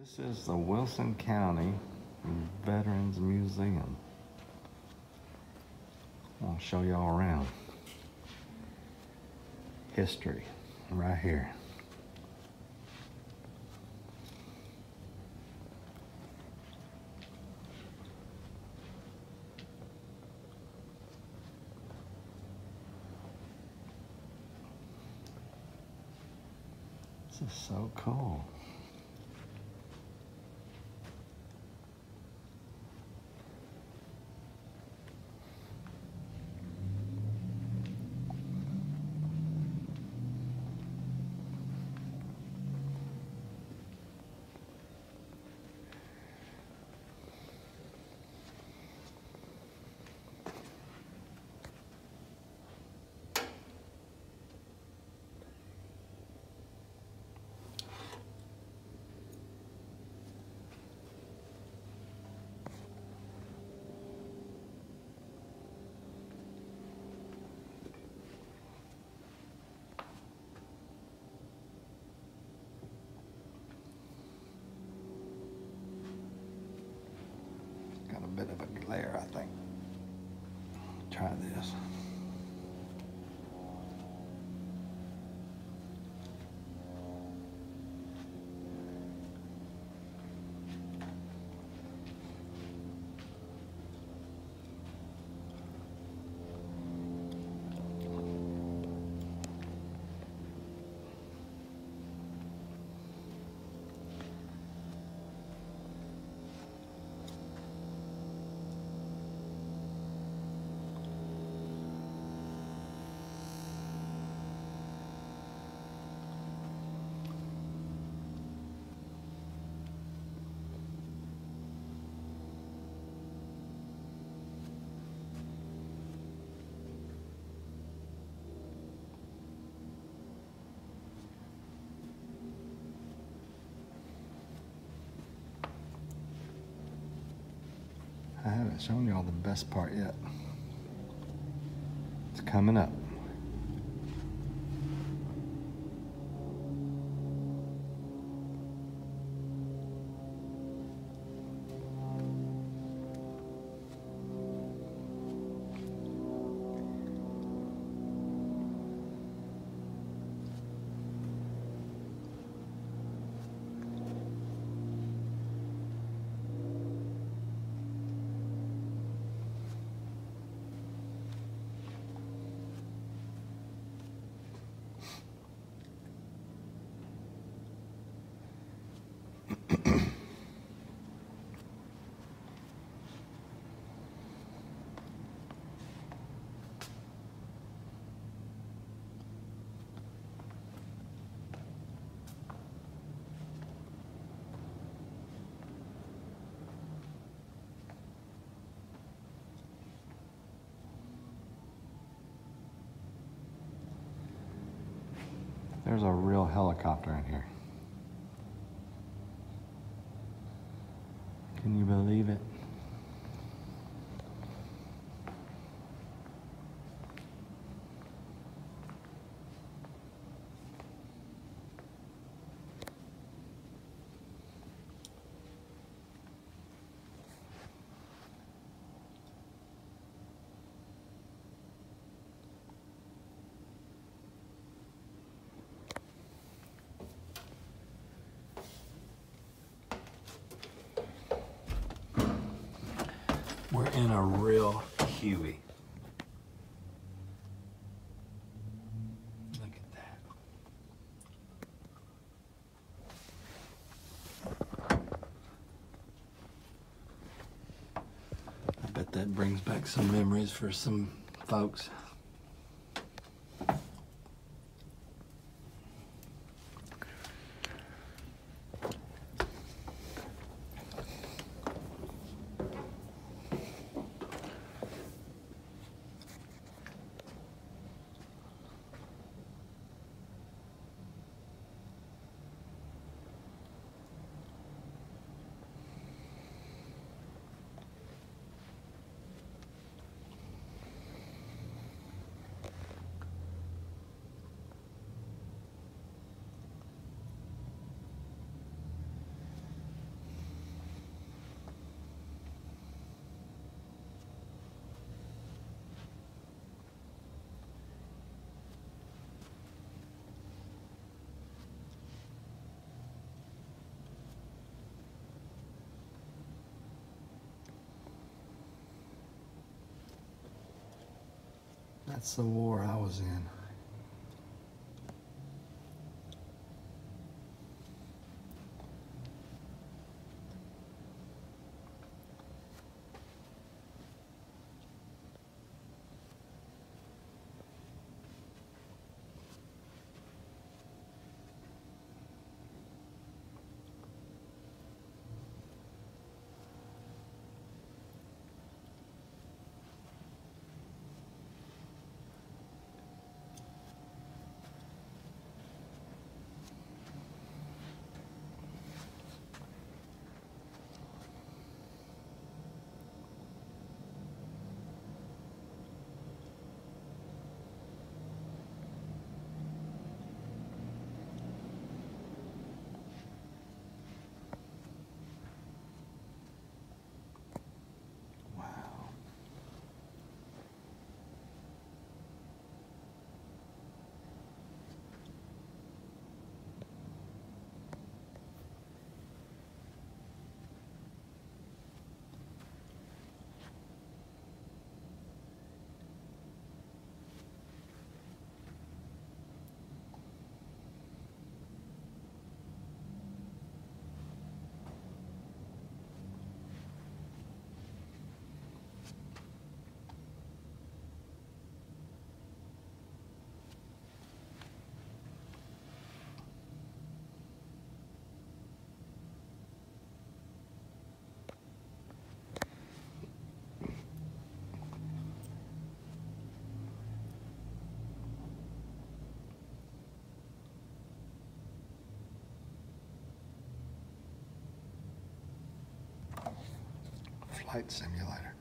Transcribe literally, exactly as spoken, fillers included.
This is the Wilson County Veterans Museum. I'll show y'all around. History, right here. This is so cool. Got a bit of a glare, I think. Try this. I haven't shown y'all the best part yet. It's coming up. There's a real helicopter in here. Can you believe it? We're in a real Huey. Look at that. I bet that brings back some memories for some folks. That's the war I was in. Flight simulator.